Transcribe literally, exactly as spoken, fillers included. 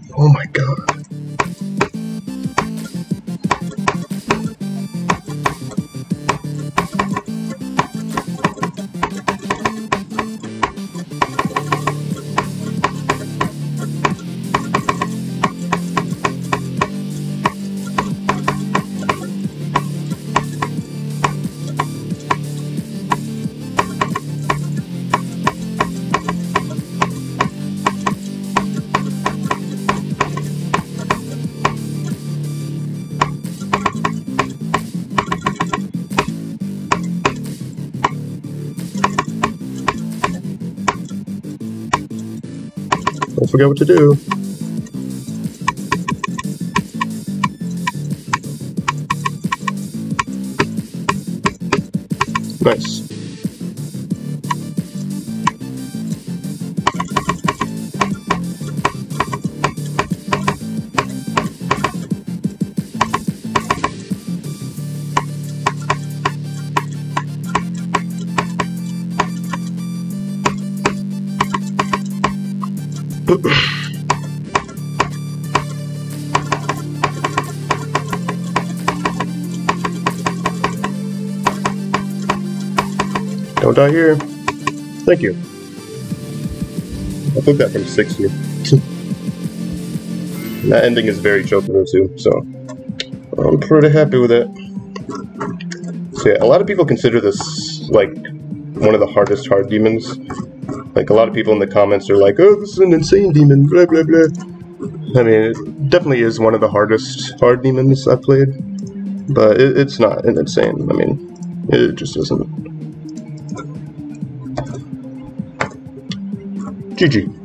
Oh my god. Don't forget what to do. Nice. Don't die here. Thank you. I took that from sixty. That ending is very chocobo too, so I'm pretty happy with it. So yeah, a lot of people consider this like one of the hardest hard demons. Like a lot of people in the comments are like, "Oh, this is an insane demon," blah blah blah. I mean, it definitely is one of the hardest hard demons I've played, but it, it's not an insane. I mean, it just isn't. G G.